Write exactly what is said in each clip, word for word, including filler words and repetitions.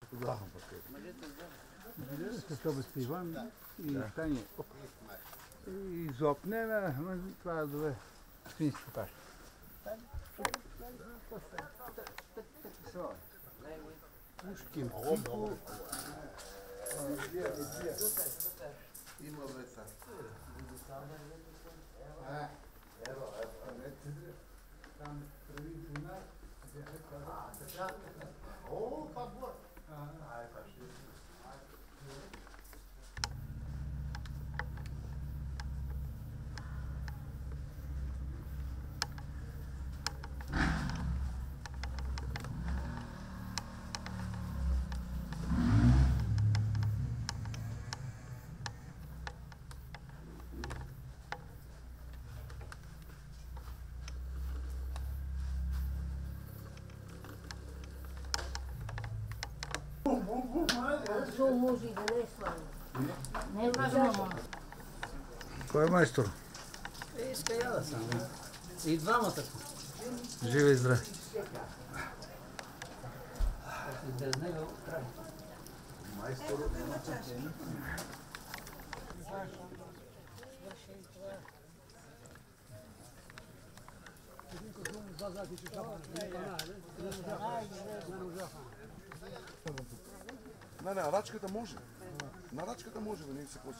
Захам пакет. Какво Иван и Таня. И зопнеме, това е добре. Свински каш. Пушкин, Цико. Има веса. Ево, ево. Там прави жена. О, папа. Ай, паши. Що може и да не е славно? Не е важно. Кой е майстор? Иска я да съм. И двамата са. Живе и здраве. Без него край. Майстор няма търпение. Не, не, рачката може. На рачката може да не се коси.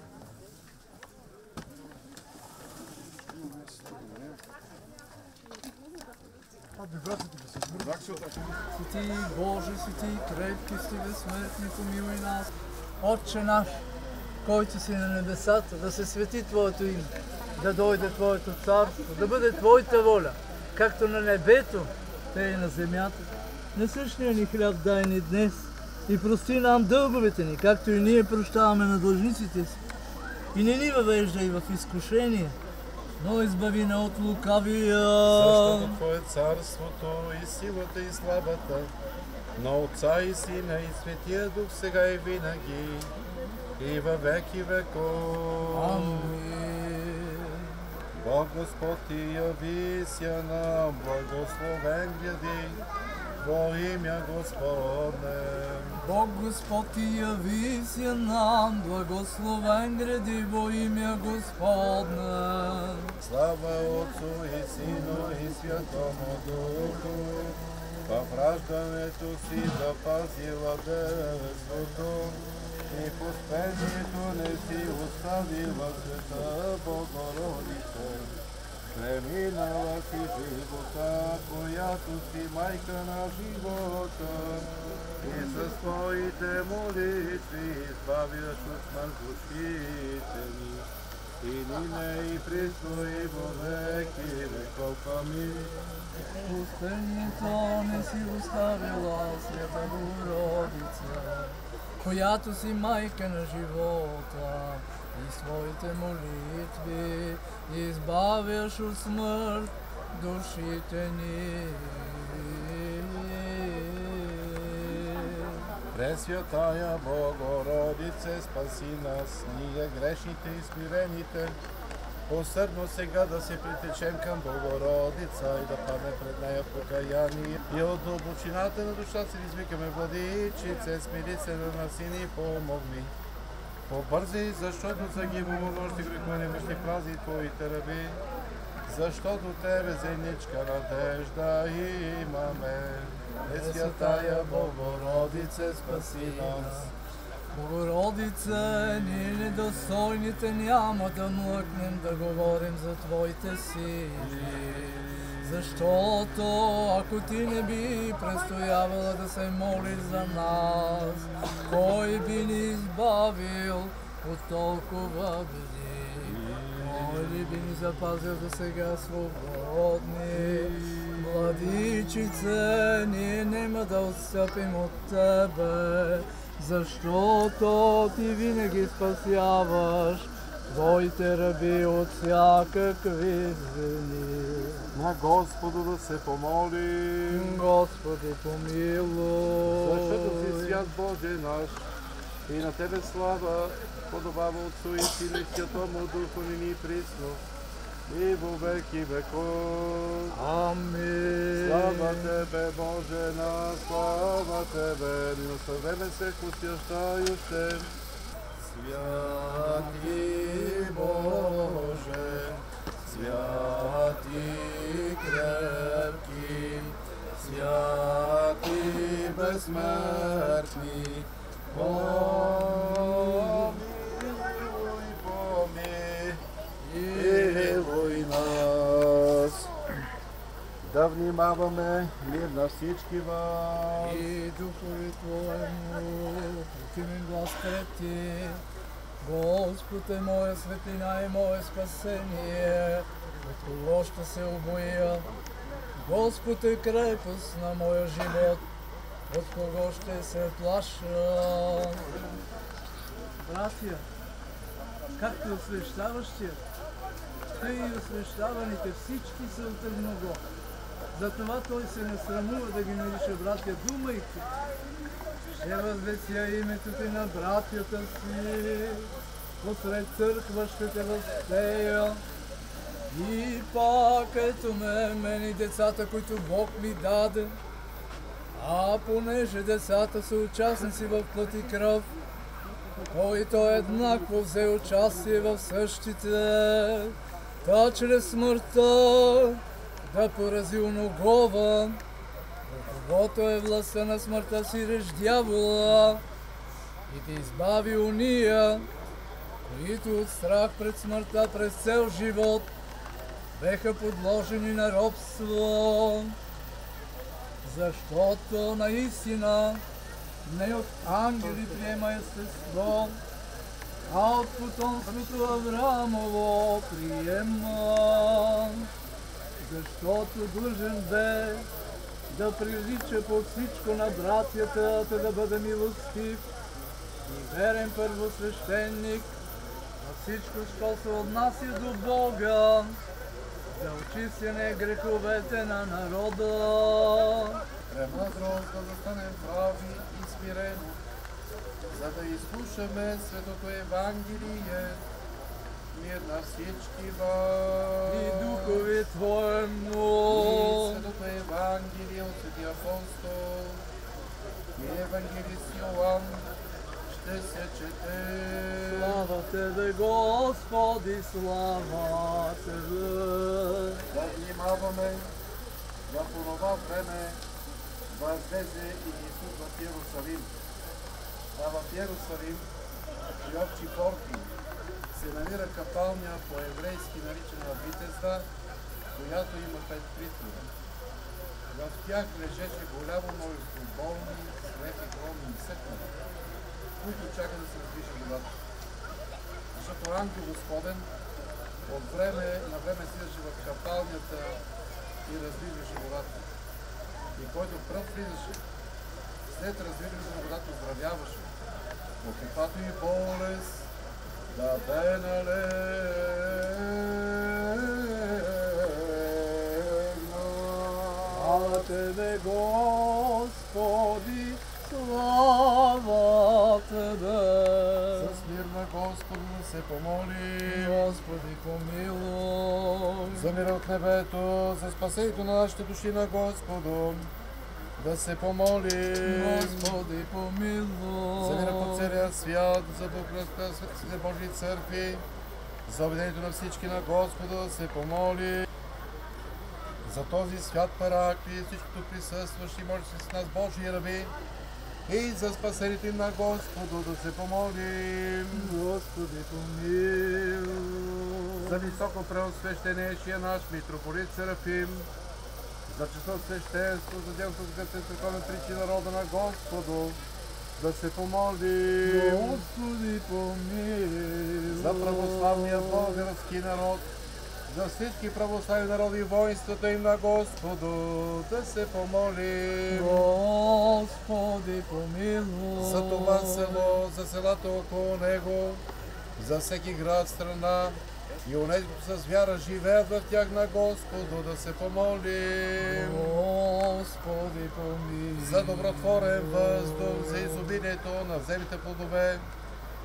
Свети Боже, свети, крепки сти, безсмъртни, помилуй нас. Отче наш, който си на небесата, да се свети Твоето име, да дойде Твоето царство, да бъде Твоята воля, както на небето, така и на земята. Насъщния ни хляб дай ни днес и прости нам дълговете ни, както и ние прощаваме на длъжниците си. И не ни въвеждай в изкушение, но избави на от лукавия. Защото Твое царството и силата и славата на Отца и Сина и Светия Дух сега и винаги и във веки веков. Амин. Бог Господ ти яви ся нам, благословен гряди во имя Господне. Бог Господ ти яви ся нам, благословен гради во имя Господне. Слава Отцу и Сину и Святому Духу, в раждането си запазила детството и по спението не си оставила света Богородице. Преминала си живота, която си майка на живота, и със твоите молитви избавяш от смърт душите ни. И нине и присно и во веки веков. Амин. Пустението не си оставила, Свята Богородица, която си майка на живота, и своите молитви избавяш от смърт душите ни. Пресвятая Богородице, спаси нас, ние грешните и смирените, усърдно сега да се притечем към Богородица и да падне пред нея в покаяние. И от дълбочината на душата си извикаме, Владичице, смири се на нас и ни помогни. Побързи, защото загибало нощи греховни мъжни прази Твоите ръби, защото Тебе зеничка надежда имаме. Пресвятая Богородице, спаси нас. Богородице, ние недостойните няма да млъкнем да говорим за Твоите сили, защото ако Ти не би престоявала да се молиш за нас, кой би ни избавил от толкова беди? Кой ли би ни запазил до сега свободни? Владичице, ние нема да отстъпим от Тебе, защото Ти винаги спасяваш Твоите раби от всякакви злини. На Господу да се помолим. Господи, помилуй. Защото си свят Боже наш и на Тебе слава подобава Отцу и Сину и Святому Духу нині присно и во веки веков. Амин. Слава Тебе, Боже наш, слава Тебе, милосърден се освящающе. Святи Боже, святи крепки, святи безсмъртни, помилуй, помилуй нас. Да внимаваме мир на всички вас. И духови Твоему, отимен глас пред Ти. Господ е моя светлина и мое спасение, от кого ще се обоя. Господ е крепост на моя живот, от кого ще се плаша. Братия, както освещаващия, тъй и освещаваните всички са от едного. Затова той се не срамува да ги нарича братя, думайки: ще възвеся името Ти на братята си, посред църква ще Те възпея. И пак ето ме, мен и децата, които Бог ми даде. А понеже децата са участници в плът и кръв, който еднакво взе участие в същите, та чрез смъртта да порази оногова, когото е властта на смъртта си реж дявола, и да избави уния, които от страх пред смъртта през цел живот беха подложени на робство. Защото наистина не от ангели приема естество, а от потомството Авраамово приема. Защото длъжен бе да прилича по всичко на братята, да бъде милостив и верен първосвещеник на всичко, що се отнася до Бога, за очистене греховете на народа. Премъдрост да застанем прави и смирено, за да изслушаме Светото Евангелие, мир на всички вас. И духове Твоему. И Светото Евангелие от Светия апостол и евангелист Йоан ще се чете. Слава Тебе, Господи, слава Тебе. Да внимаваме, да по това време възлезе и Исус в Йерусалим. А в Йерусалим, при общи порти, се намира капалня по-еврейски наричана Витезда, която има пет притвора. В тях лежеше голямо множество болни, слепи, громи и сетнали, които чакат да се раздвижи водата. Защото ангел Господен от време на време слизаше в капалнята и раздвижваше водата. И който пръв влизаше, след раздвижването на водата оздравяваше, от каквато и болест да бе налегна. Слава Тебе, Господи, слава Тебе. С мир на Господа да се помоли. Господи, помилуй. За мира от небето, за спасението на нашите души на Господу, да се помоли. Господи, помилуй. За мира по целия свят, за Богородицата, светите Божии църкви, за обединението на всички на Господа, да се помоли. За този свят параклис, всичкото присъстващи, може с нас Божии раби, и за спасението им на Господу да се помолим. Господи, помилуй. За високо преосвещенейшия наш митрополит Серафим, за часът свещенство, за делото с църковен причи народа на Господу, да се помолим. Господи, помилуй. За православния български народ, за всички православни народи и воинствата им на Господу, да се помолим. Господи, помилуй. За това село, за селата около него, за всеки град, страна и онези, които с вяра живеят в тях на Господу, да се помолим. Господи, помилуй. За добротворен въздух, за изобилието на земните плодове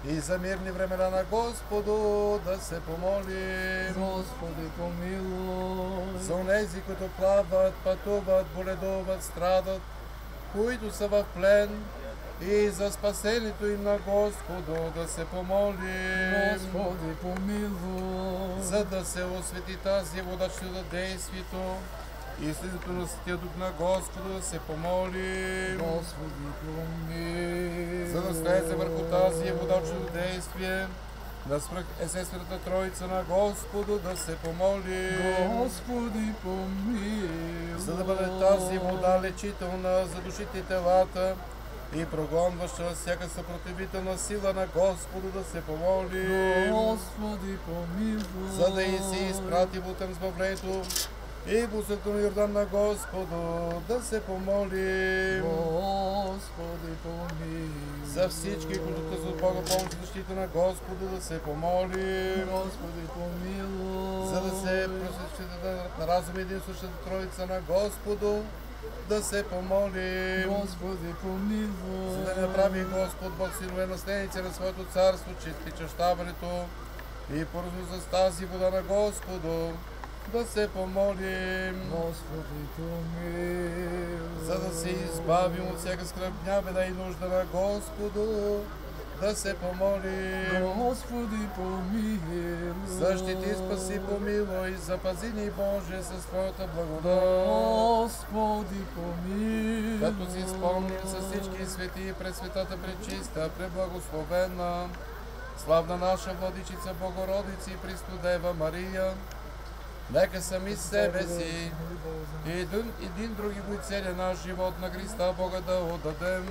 и за мирни времена на Господу да се помолим. Господи, помилуй. За онези, които плават, пътуват, боледуват, страдат, които са в плен, и за спасението им на Господу да се помолим. Господи, помилуй. За да се освети тази вода чрез действието и слизането на Святия Дух на Господу да се помолим. Господи, помилуй. За да слезе върху тази вода чрез действие на свръхестествената Троица на Господу да се помолим. Господи, помилуй. За да бъде тази вода лечителна за душите и телата и прогонваща всяка съпротивителна сила на Господу да се помолим. Господи, помилуй. За да и си изпрати бутем сбавлението и бусето на Йордан на Господу да се помолим. Господи, помилуй. За всички, които търсят Бога помощ и защита на Господу да се помолим. Господи, помилуй. За да се просвещите на разум един същата Троица на Господу да се помолим. Господи, помилуй. За да направи Господ Бог синове наследници на своето царство, чрез причащаването и поразно с тази вода на Господу да се помолим. Господи, помилуй. За да се избавим от всяка скръбня, беда и нужда на Господу да се помолим. Господи, помилуй. Защити, спаси, помилуй, запази ни, Боже, със своята благодат. Господи, помилуй. Като си спомним с всички свети, пред светата пречиста, преблагословена, славна наша Владичица Богородица и Престодева Мария, нека сами себе си и един, един други го и целия наш живот на Христа Бога да отдадем.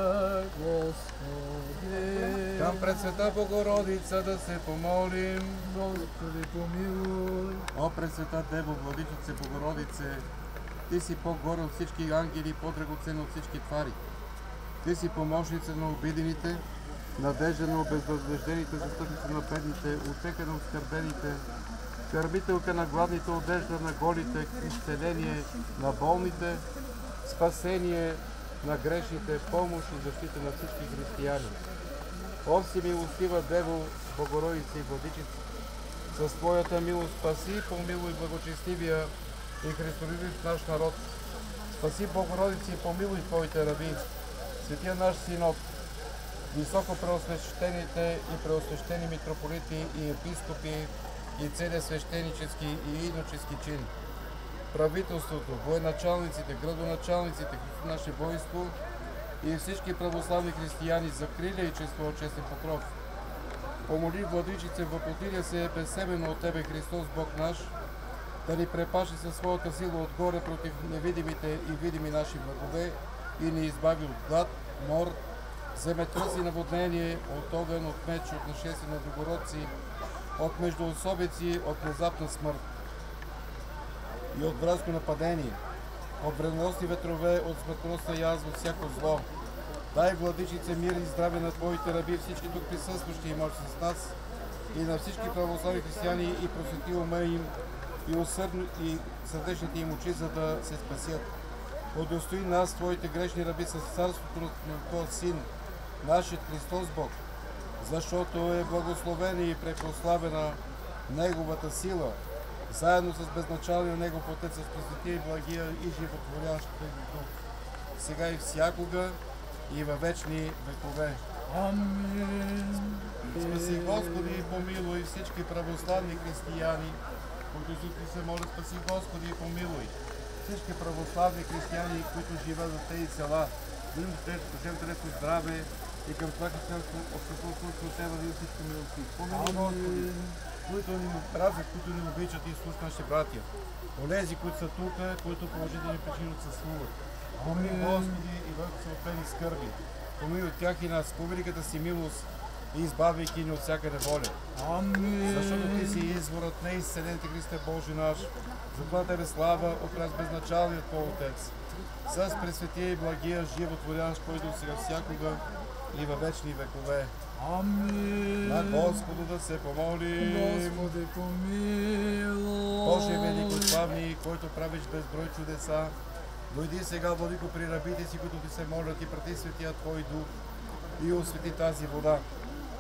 Господи, Към пред света Богородица да се помолим. Господи, помилуй. О, Пресвета Дево, Владичице Богородице, Ти си по-горе от всички ангели, по-драгоценна от всички твари. Ти си помощница на обидените, надежда на обезвъзбеждените, застъпница на бедните, утеха на оскърбените, скърбителка на гладните, одежда на голите, изцеление на болните, спасение на грешните, помощ и защита на всички християни. О, си милостива Дево, Богородица и Владичица, с Твоята милост спаси, помилуй благочестивия и христолюбив наш народ. Спаси, Богородица, и помилуй Твоите раби, светия наш Синод, високо преосвещените и преосвещени митрополити и епископи и целия свещенически и иночески чин, правителството, военачалниците, градоначалниците, наше войско и всички православни християни за крилия и чество, честен покров. Помоли, Владичице, въплотиля се безсебено от Тебе, Христос Бог наш, да ни препаши със своята сила отгоре против невидимите и видими наши врагове и ни избави от глад, мор, земетръс и наводнение, от огън, от меч, от нашествие на догородци, от междуособици, от внезапна смърт и от враждо нападение, от вредоносни ветрове, от смъртоносна язва, от всяко зло. Дай, Владичице, мир и здраве на Твоите раби, всички тук присъстващи и може с нас, и на всички православни християни, и просвети ума им, и усърдно и сърдечните им очи, за да се спасят. Удостои нас, Твоите грешни раби, с царството на Твоя Син, нашият Христос Бог, защото е благословена и препрославена Неговата сила, заедно с безначалния Негов Отец, с пресветия и благия и животворящия Дух, сега и всякога и във вечни векове. Амин. Спаси, Господи, и помилуй всички православни християни, които си Ти се молят. Спаси, Господи, и помилуй всички православни християни, които живеят в тези села, да им дадем телесно здраве и към това християнско общество, което от Тебе да всички милости. Помилуй, Господи, които ни мразят, които ни обичат и слушат нашите братия. Онези, които са тук, които положителни причини отсъствуват. Помилуй, Господи, и върху са отпени скърби. Помилуй тях и нас по великата си милост и избавяйки ни от всяка неволя. Амин. Защото Ти си изворът, неизцелените Христе Божи наш. Затова Тебе слава от нас безначалният Твой Отец, с пресветия и благия животворящ, който сега всякога и във вечни векове. Амин. На Господу да се помолим. Господи, помилуй. Боже великославни, който правиш безброй чудеса, дойди сега, Владико, при рабите си, които Ти се молят, и прати светия Твой Дух и освети тази вода,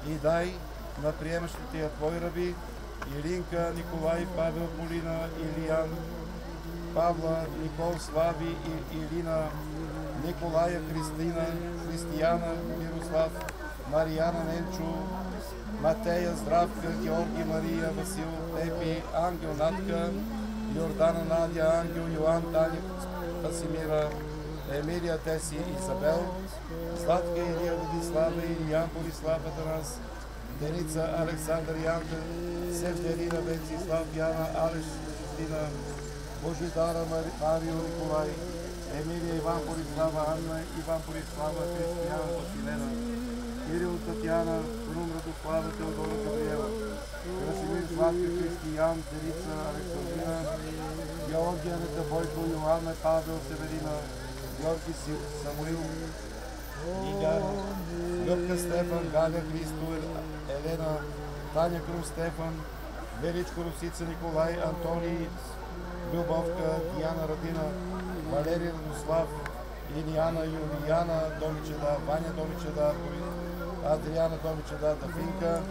и дай на приемащите я Твои раби, Илинка, Николай, Павел, Полина, Илиян, Павла, Никол, Слави, и Илина, Николая, Христина, Християна, Мирослав, Марияна, Ненчо, Матея, Здравка, Георги, Мария, Васил, Пепи, Ангел, Натка, Йордана, Надя, Ангел, Йоан, Таня, Пасимира, Емилия, Теси, Изабел, Сладка, Илия, Владислава, Илиян, Борислав, Атанас, Деница, Александър, Янка, Севдерина, Венцислав, Яна, Алеш, Кристина, Божидара, Марио, Николай, Емилия, Иван, Борислава, Анна, Иван, Борислава, Християна, Василена, Кирил, Татьяна, Рум, Радослава, Теодора, Габриела, Красимир, Славка, Християн, Деница, Александрина, Георгия, Нета, Бойко, Йоанна, Павел, Северина, Георги, Самуил, Игар, Любка, Стефан, Галя, Христо, Елена, Таня, Крум, Стефан, Величко, Русица, Николай, Антоний, Любовка, Диана, Радина, Валерия, Радослав, Илияна, Юлияна, Домичеда, Ваня, Домичеда, Адриана, Домичеда, Дафинка,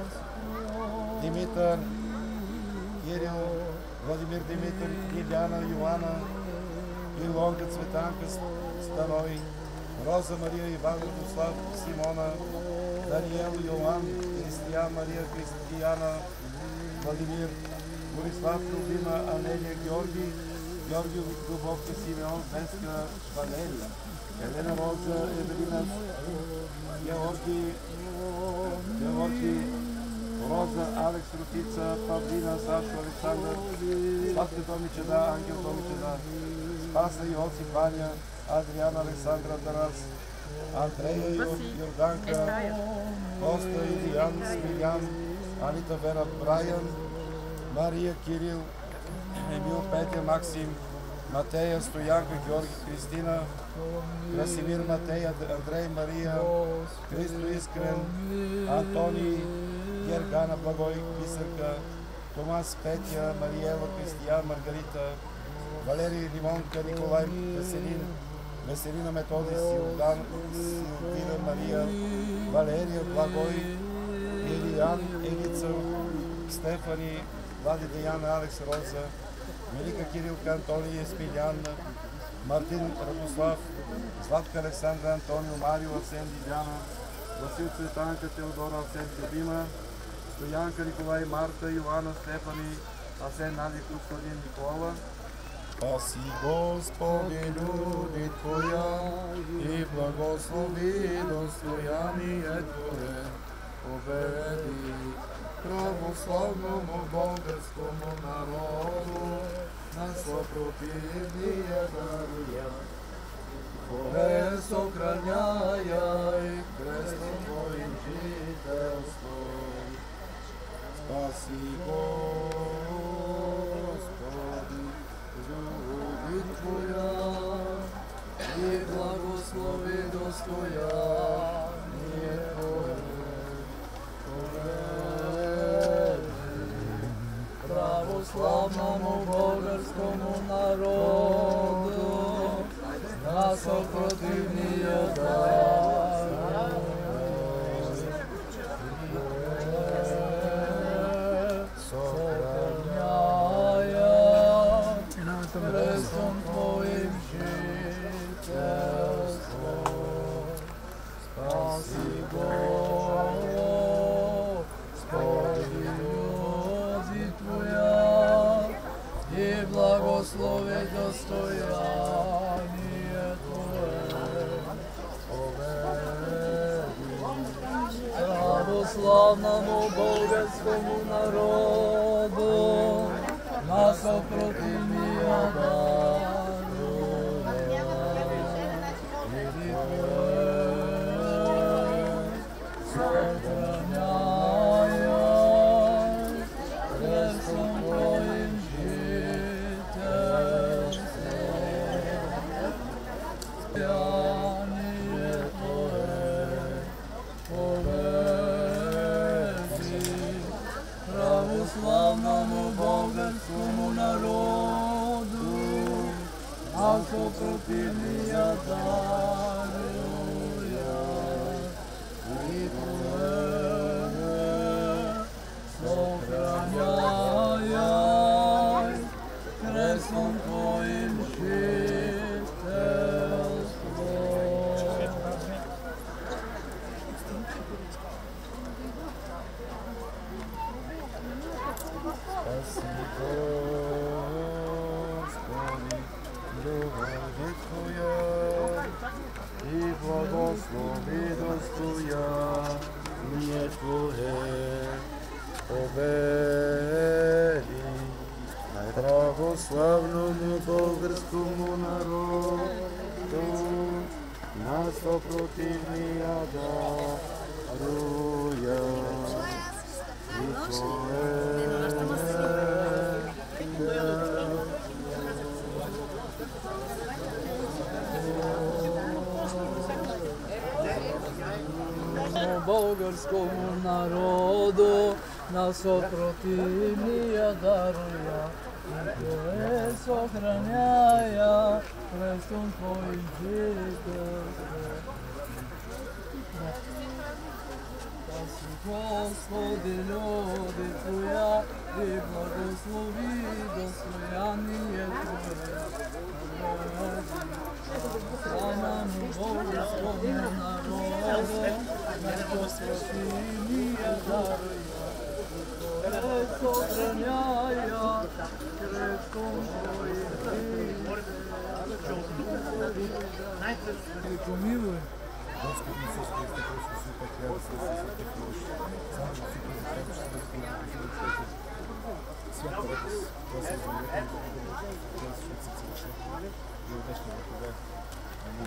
Димитър, Кирил, Владимир, Димитър, Илияна, Йоана, Илонка, Цветанка, Станой, Роза, Мария, Иван, Радослав, Симона, Даниел, Йоан, Християн, Мария, Християна, Владимир, Борислав, Любима, Анелия, Георги, Георги, Любовка, Симеон, Веска, Валерия, Елена, Роза, Евелина, Георги, Георги, Роза, Алекс, Рутица, Павлина, Сашо, Александър, Сладка, Домичеда, Ангел, Домичеда, Спаса, Йосиф, Ваня, Адриана, Александра, Тарас, Андрея, Йорданка, Коста, Илиян, Смилян, Анита, Вера, Брайан, Мария, Кирил, Емил, Петя, Максим, Матея, Стоянка, Георги, Кристина, Красимир, Матея, Андрей, Мария, Христо, Искрен, Антоний, Гергана, Благой, Бисърка, Томас, Петя, Мариела, Кристиян, Маргарита, Валерий, Лимонка, Николай, Веселин, Веселина, Методи, Силдан, Силвина, Мария, Валерия, Благой, Илиян, Елица, Стефани, Влади, Деяна, Алекс, Роза, Велика, Кирилка, Антоний, Есмилян, Мартин, Радослав, Златка, Александра, Антонио, Марио, Арсен, Диляна, Васил, Цветанка, Теодора, Арсен, Любима, Стоянка, Николай, Марта, Йоанна, Стефани, Арсен, Нади, Костадин, Никола. Спаси, Господи, люди Твоя, и благослови достояние Твое, победи православному българскому народу, на съпротивния даруя. Твое сохраняя и крестом Твоим жителство. Спаси, Господи, люди Твоя, и благослови достояние Твое. Православному българскому народу, на съпротивния даруя. Сохраняя крестом Твоим жителство. Спаси, Господи, люди Твоя, и благослови достояние Твое. Православному българскому народу, на съпротивния даруя. Иди сохраняя крестом Твоим жителство. Сияние Твое победи православному българскому народу, а съпротивния даруя. И Твое Господи, любови Твоя и благослови достояние Твое, повели православному българскому народу на съпротивния даруя и Твое. Българскому народу на съпротивния даруя и Твое сохраняя престон Твоим жителство. Спаси, Господи, люди Твоя и благослови достояние Твое. Славному българскому народу на съпротивния даруя и Твое сохраняя крестом Твоим жителство. Помилуй. Господи Исус Христе, Христос, Света Хрява, Света Света Хрява, само си призрачаш, Света Хрява, Света радост, това се извинете, това се свет се цвича, и от днешни векове. Амин.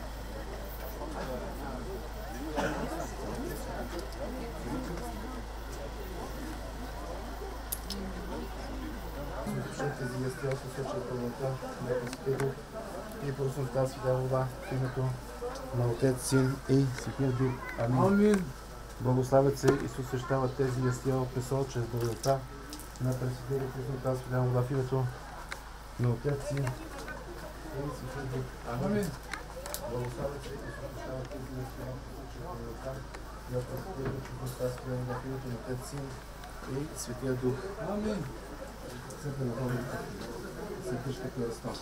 Тези ястия се случва пълнота, нека Спиру и проснота Света вода в името на Отец, Син и Светия Дух. Амин. Амин. Благославят се и се освещават тези ястия от песо чрез благодата на Пресветлия и преснота Света вода в името на Отец, Син и Светия Дух. Амин. Благославят се и се освещават тези ястия от песо чрез благодата на Пресветлия и преснота Света вода в името на Отец, Син и Светия Дух. Амин. Светлия на Бога, светишката на сто.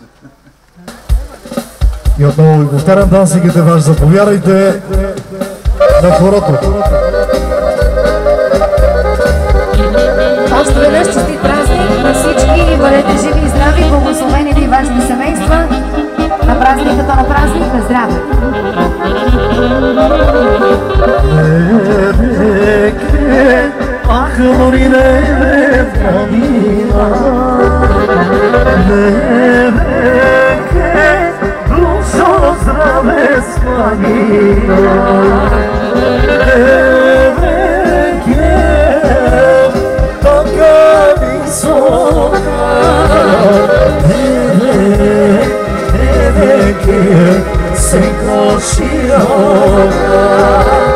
И отново ви повтарям, дансикът е ваш, заповядайте на хорото. Още веднъж честит празник на всички, бъдете живи и здрави, благословени ви вашите семейства, на празниката на празник, на здраве! Лебеке, ах, Лорине, Левкамина, Лебеке, душо здраве спамина, Лебеке, така висока, Лебеке, сенко широка.